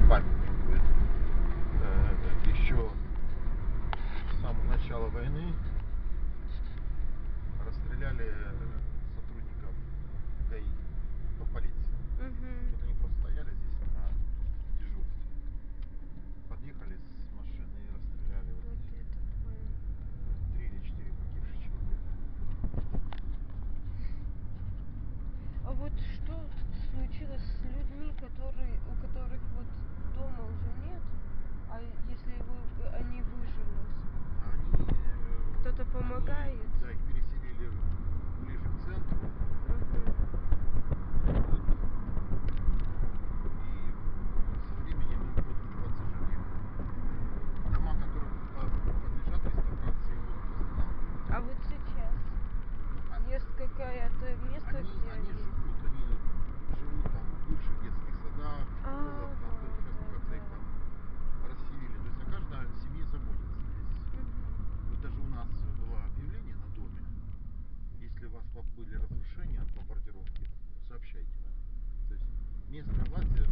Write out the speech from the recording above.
памятник будет. Еще с самого начала войны расстреляли сотрудников ГАИ, ну, полиции. Что-то они просто стояли здесь на дежурстве. Подъехали с машины и расстреляли. Вот это твое. 3 или 4 погибших человека. А вот что случилось с людьми, у которых вот дома уже нет, а если они выжили? Кто-то помогает? Да, их переселили ближе к центру. И со временем им будут открываться жилье. Дома, которые подлежат реставрации, будут восстанавливаться. А вот сейчас есть какое-то место, где они живут там в бывших детских садах, школах, как-то их там расселили. То есть о каждой семье заботятся здесь. Вот даже у нас было объявление на доме. Если у вас были разрушения от бомбардировки, сообщайте нам. То есть местная власть